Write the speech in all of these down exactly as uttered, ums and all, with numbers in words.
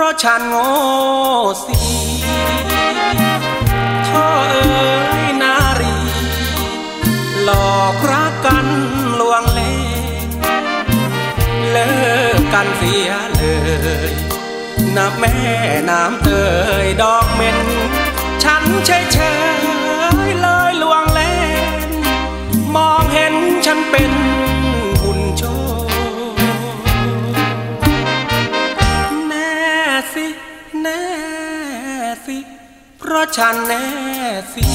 ราะฉันโง่สิท่อเอ๋ยนารีหลอกรักกันลวงเล่เลิกกันเสียเลยนับแม่น้ำเตยดอกเม็นฉันเฉยเฉยเลยลวงเล่นมองเห็นฉันเป็นหุ่นโชว์แน่สิแน่สิเพราะฉันแน่สิ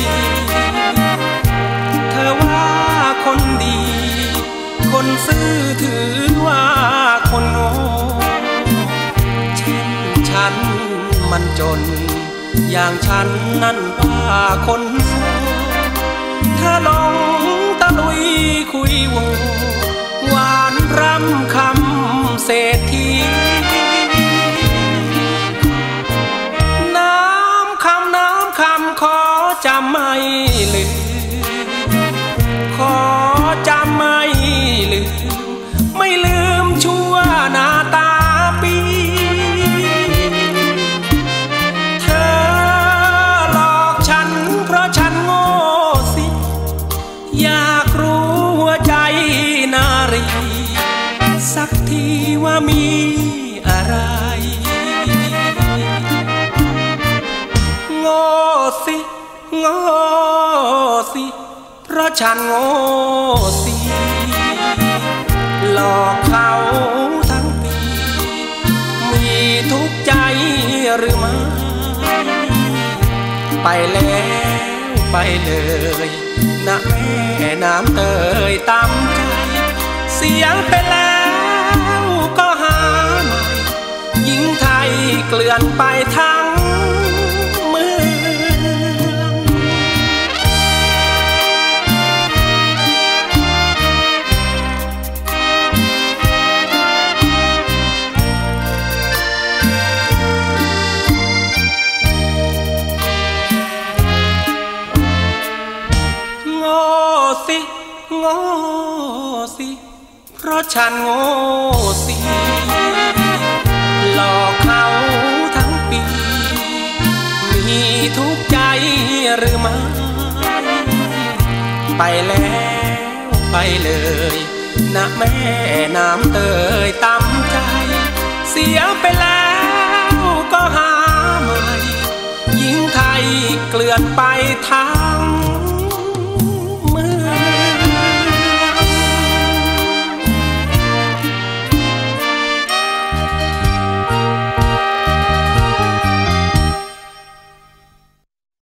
เธอว่าคนดีคนซื่อถือว่าคนโง่เช่นฉันมันจนอย่างฉันนั่นว่าคนโง่เธอลงตะลุยคุยโวหวานรำคำเศรษฐีน้ำคำน้ำคำขอจำไม่ลืมขอจำไม่ลืมไม่ลืมชั่วหน้าตาปีเธอหลอกฉันเพราะฉันโง่สิอยากรู้หัวใจนารีสักทีว่ามีอะไรโง่สิโง่สิเพราะฉันโง่สิหลอกเขาทั้งปีมีทุกข์ใจหรือไม่ไปแล้วไปเลยนะแม่น้ำเตยตามใจเสียไปแล้วก็หาใหม่หญิงไทยเกลื่อนไปทั้งเมืองสิโง่สิเพราะฉันโง่สิหลอกเขาทั้งปีมีทุกข์ใจหรือไม่ไปแล้วไปเลยนะแม่น้ำเตยตำใจเสียไปแล้วก็หาใหม่หญิงไทยเกลื่อนไปทั้ง